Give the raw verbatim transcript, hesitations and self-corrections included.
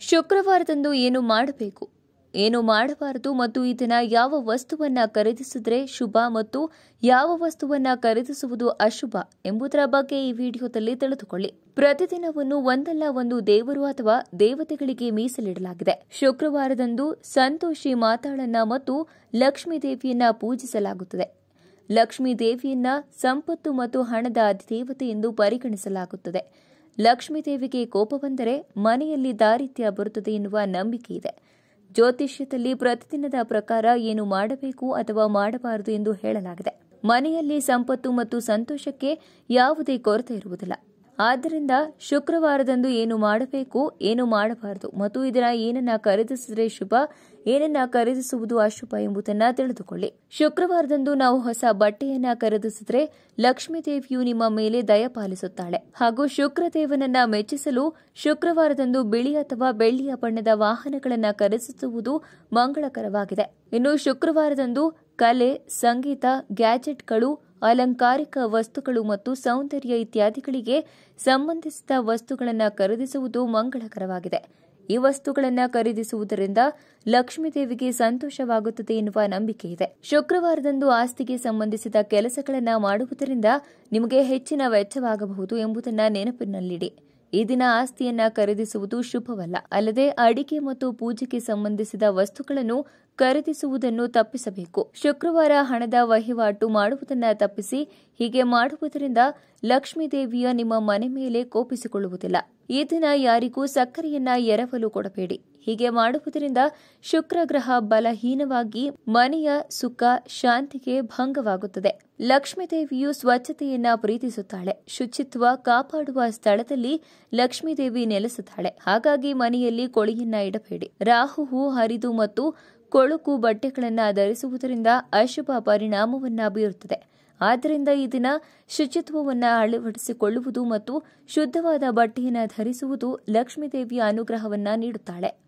ಶುಕ್ರವಾರದಂದು ಏನು ಮಾಡಬೇಕು, ಏನು ಮಾಡಬಾರದು ಮತ್ತು ಈ ದಿನ ಯಾವ ವಸ್ತುವನ್ನ ಖರೀದಿಸಿದ್ರೆ ಶುಭ ಮತ್ತು ಯಾವ ವಸ್ತುವನ್ನ ಖರೀದಿಸುವುದು ಅಶುಭ ಎಂಬುದರ ಬಗ್ಗೆ ಈ ವಿಡಿಯೋದಲ್ಲಿ ತಿಳಿದುಕೊಳ್ಳಿ. ಪ್ರತಿದಿನವನ್ನು ಒಂದಲ್ಲ ಒಂದು ದೇವರು ಅಥವಾ ದೇವತೆಗಳಿಗೆ ಮೀಸಲಿಡಲಾಗಿದೆ. ಶುಕ್ರವಾರದಂದು ಸಂತೋಷಿ ಮಾತಾಳನ್ನ ಮತ್ತು ಲಕ್ಷ್ಮೀ ದೇವಿಯನ್ನ ಪೂಜಿಸಲಾಗುತ್ತದೆ. ಲಕ್ಷ್ಮೀ ದೇವಿಯನ್ನ ಸಂಪತ್ತು ಮತ್ತು ಹಣದ ಅಧಿದೇವತೆ ಎಂದು ಪರಿಗಣಿಸಲಾಗುತ್ತದೆ. ಲಕ್ಷ್ಮೀ ದೇವಿಗೆ ಕೋಪ ಬಂದರೆ ಮನೆಯಲ್ಲಿ ದಾರಿದ್ರ್ಯ ಬರುತ್ತದೆ ಎನ್ನುವ ನಂಬಿಕೆ ಇದೆ. ಜ್ಯೋತಿಷ್ಯದಲ್ಲಿ ಪ್ರತಿದಿನದ ಪ್ರಕಾರ ಏನು ಮಾಡಬೇಕು ಅಥವಾ ಮಾಡಬಾರದು ಎಂದು ಹೇಳಲಾಗಿದೆ. ಮನೆಯಲ್ಲಿ ಸಂಪತ್ತು ಮತ್ತು ಸಂತೋಷಕ್ಕೆ ಯಾವುದೇ ಕೊರತೆ ಇರುವುದಿಲ್ಲ. ಆದ್ದರಿಂದ ಶುಕ್ರವಾರದಂದು ಏನು ಮಾಡಬೇಕು, ಏನು ಮಾಡಬಾರದು ಮತ್ತು ಇದರ ಏನನ್ನ ಖರೀದಿಸಿದರೆ ಶುಭ, ಏನನ್ನ ಖರೀದಿಸುವುದು ಅಶುಭ ಎಂಬುದನ್ನ ತಿಳಿದುಕೊಳ್ಳಿ. ಶುಕ್ರವಾರದಂದು ನಾವು ಹೊಸ ಬಟ್ಟೆಯನ್ನ ಖರೀದಿಸಿದರೆ ಲಕ್ಷ್ಮೀ ದೇವಿಯು ನಿಮ್ಮ ಮೇಲೆ ದಯ ಪಾಲಿಸುತ್ತಾಳೆ ಹಾಗೂ ಶುಕ್ರದೇವನನ್ನ ಮೆಚ್ಚಿಸಲು ಶುಕ್ರವಾರದಂದು ಬಿಳಿ ಅಥವಾ ಬೆಳ್ಳಿಯ ಬಣ್ಣದ ವಾಹನಗಳನ್ನು ಖರೀದಿಸುವುದು ಮಂಗಳಕರವಾಗಿದೆ. ಇನ್ನು ಶುಕ್ರವಾರದಂದು ಕಲೆ, ಸಂಗೀತ, ಗ್ಯಾಜೆಟ್ಗಳು, ಅಲಂಕಾರಿಕ ವಸ್ತುಗಳು ಮತ್ತು ಸೌಂದರ್ಯ ಇತ್ಯಾದಿಗಳಿಗೆ ಸಂಬಂಧಿಸಿದ ವಸ್ತುಗಳನ್ನು ಖರೀದಿಸುವುದು ಮಂಗಳಕರವಾಗಿದೆ. ಈ ವಸ್ತುಗಳನ್ನು ಖರೀದಿಸುವುದರಿಂದ ಲಕ್ಷ್ಮೀ ದೇವಿಗೆ ಸಂತೋಷವಾಗುತ್ತದೆ ಎನ್ನುವ ನಂಬಿಕೆ ಇದೆ. ಶುಕ್ರವಾರದಂದು ಆಸ್ತಿಗೆ ಸಂಬಂಧಿಸಿದ ಕೆಲಸಗಳನ್ನು ಮಾಡುವುದರಿಂದ ನಿಮಗೆ ಹೆಚ್ಚಿನ ವೆಚ್ಚವಾಗಬಹುದು ಎಂಬುದನ್ನು ನೆನಪಿನಲ್ಲಿಡಿ. ಈ ದಿನ ಆಸ್ತಿಯನ್ನ ಖರೀದಿಸುವುದು ಶುಭವಲ್ಲ. ಅಲ್ಲದೆ ಅಡಿಕೆ ಮತ್ತು ಪೂಜೆಗೆ ಸಂಬಂಧಿಸಿದ ವಸ್ತುಗಳನ್ನು ಖರೀದಿಸುವುದನ್ನು ತಪ್ಪಿಸಬೇಕು. ಶುಕ್ರವಾರ ಹಣದ ವಹಿವಾಟು ಮಾಡುವುದನ್ನು ತಪ್ಪಿಸಿ. ಹೀಗೆ ಮಾಡುವುದರಿಂದ ಲಕ್ಷ್ಮೀ ದೇವಿಯ ನಿಮ್ಮ ಮನೆ ಮೇಲೆ ಕೋಪಿಸಿಕೊಳ್ಳುವುದಿಲ್ಲ. ಈ ದಿನ ಯಾರಿಗೂ ಸಕ್ಕರೆಯನ್ನ ಎರವಲು ಕೊಡಬೇಡಿ. ಹೀಗೆ ಮಾಡುವುದರಿಂದ ಶುಕ್ರ ಗ್ರಹ ಬಲಹೀನವಾಗಿ ಮನೆಯ ಸುಖ ಶಾಂತಿಗೆ ಭಂಗವಾಗುತ್ತದೆ. ಲಕ್ಷ್ಮೀ ದೇವಿಯು ಸ್ವಚ್ಛತೆಯನ್ನ ಪ್ರೀತಿಸುತ್ತಾಳೆ. ಶುಚಿತ್ವ ಕಾಪಾಡುವ ಸ್ಥಳದಲ್ಲಿ ಲಕ್ಷ್ಮೀ ದೇವಿ ನೆಲೆಸುತ್ತಾಳೆ. ಹಾಗಾಗಿ ಮನೆಯಲ್ಲಿ ಕೊಳಿಯನ್ನ ಇಡಬೇಡಿ. ರಾಹುವು ಹರಿದು ಮತ್ತು ಕೊಳುಕು ಬಟ್ಟೆಗಳನ್ನು ಧರಿಸುವುದರಿಂದ ಅಶುಭ ಪರಿಣಾಮವನ್ನ ಬೀರುತ್ತದೆ. ಆದ್ದರಿಂದ ಈ ದಿನ ಶುಚಿತ್ವವನ್ನು ಅಳವಡಿಸಿಕೊಳ್ಳುವುದು ಮತ್ತು ಶುದ್ಧವಾದ ಬಟ್ಟೆಯನ್ನು ಧರಿಸುವುದು ಲಕ್ಷ್ಮೀ ದೇವಿಯ ಅನುಗ್ರಹವನ್ನ ನೀಡುತ್ತಾಳೆ.